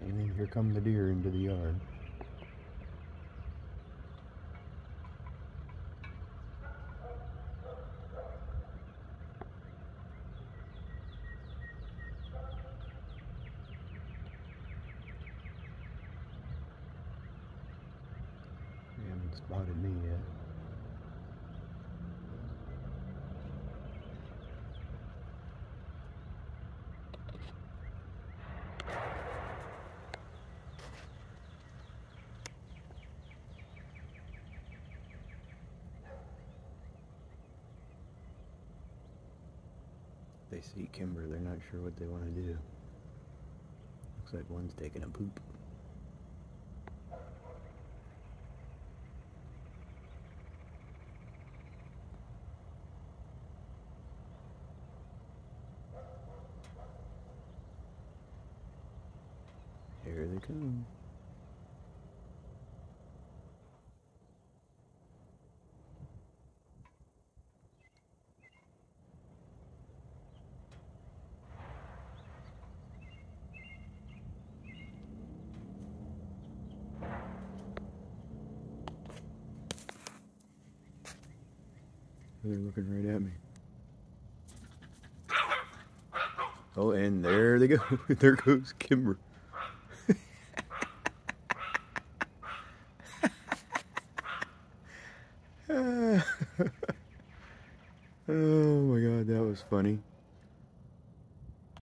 And then here come the deer into the yard. They haven't spotted me yet. They see Kimber, they're not sure what they want to do. Looks like one's taking a poop. Here they come. They're looking right at me. Oh, and there they go. There goes Kimber. Oh my God, that was funny.